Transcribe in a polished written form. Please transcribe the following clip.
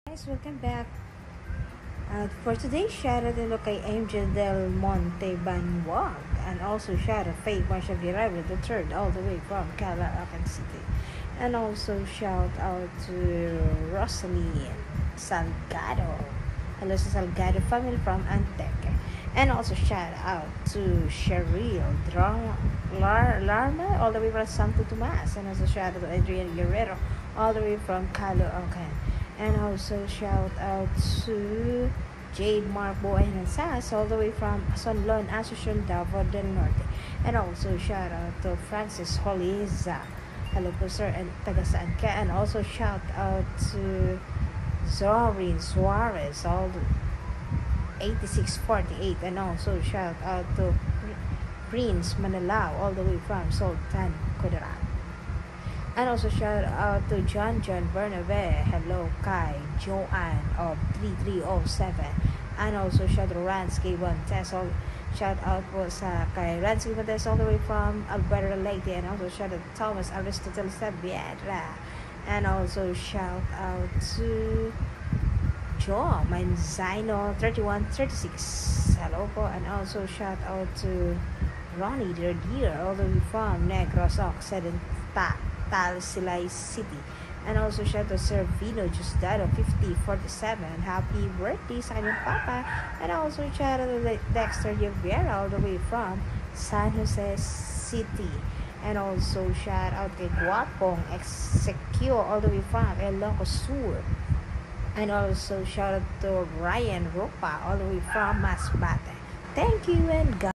Guys, welcome back. For today's shout out kay Angel Del Monte Banwag, and also shout out Faye Marcia Villarreal the third all the way from Caloocan City, and also shout out to Rosalie Salgado. Hello sa Salgado family from Anteque. And also shout out to Cheryl Larma all the way from Santo Tomas, and also shout out to Adrian Guerrero all the way from Caloocan. And also shout out to Jade Marbo and Sass all the way from Sonlon, Asusyon, Davao del Norte. And also shout out to Francis Holiza. Hello po sir, and taga saan ka? And also shout out to Zorin Suarez, all the 8648. And also shout out to Prince Manalao all the way from Sultan Kudarat. And also shout out to John Bernabe. Hello kay Joanne of 3307. And also shout out to Ransky Bontes. Shout out po sa kay Ransky Bontes all the way from Alberta Leyte. And also shout out to Thomas Aristotle Sabiera. And also shout out to Joe Manzino 3136. Hello po. And also shout out to Ronnie Derdier all the way from Negros Occidental, Silay City. And also shout out to Sir Vino Justado 5047. Happy birthday sa kanyang papa. And also shout out to Dexter Rivera all the way from San Jose City. And also shout out kay Guapong Execute all the way from Ilocos Sur. And also shout out to Ryan Ropa all the way from Masbate. Thank you and God.